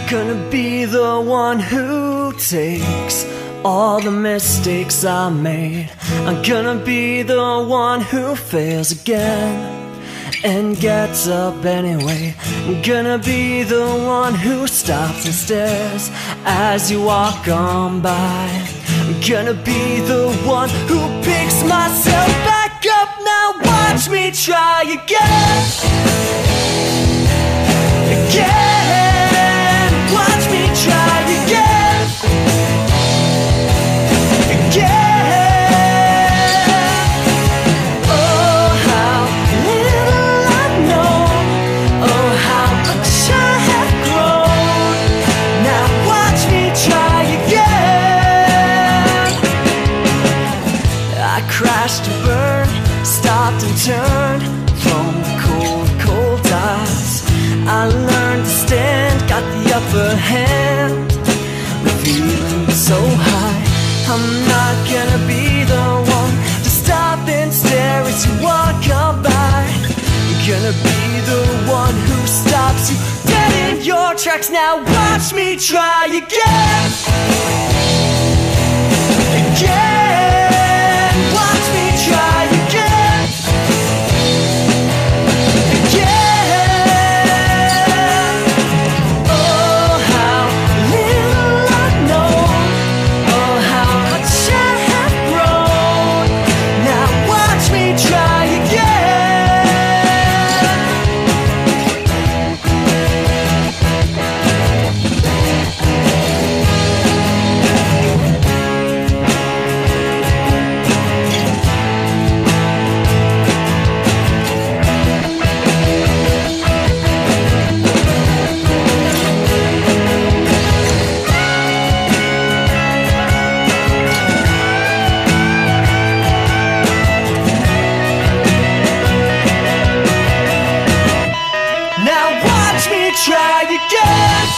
Gonna be the one who takes all the mistakes I made. I'm gonna be the one who fails again and gets up anyway. I'm gonna be the one who stops and stares as you walk on by. I'm gonna be the one who picks myself back up. Now watch me try again. Again, watch me try again. Oh, how little I know. Oh, how much I have grown. Now watch me try again. I crashed and burned, stopped and turned from the cold, cold eyes. I learned to stand, got the upper hand. I'm feeling so high. I'm not gonna be the one to stop and stare as you walk on by. I'm gonna be the one who stops you dead in your tracks. Now watch me try again. Again, watch me try again. Again. Oh, how little I know. Oh, how much I have grown. Now watch me try again. Now watch me try again.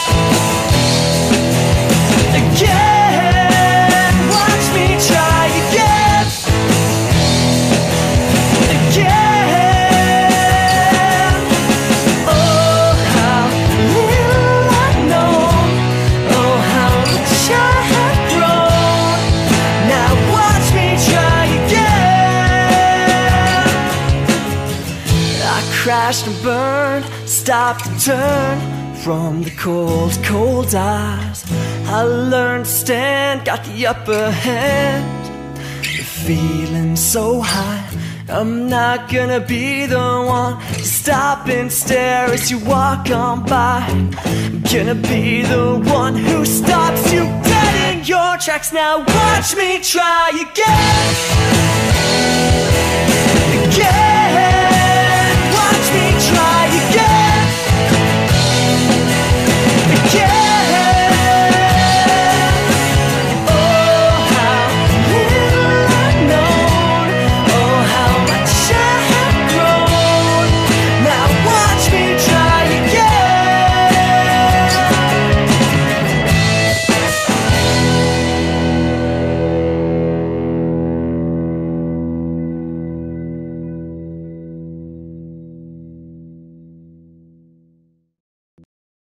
Again, watch me try again. Again. Oh, how little I know. Oh, how much I have grown. Now watch me try again. I crashed and burned, stopped and turned from the cold, cold eyes. I learned to stand, got the upper hand. The feeling so high. I'm not gonna be the one to stop and stare as you walk on by. I'm gonna be the one who stops you dead in your tracks. Now watch me try again. Again.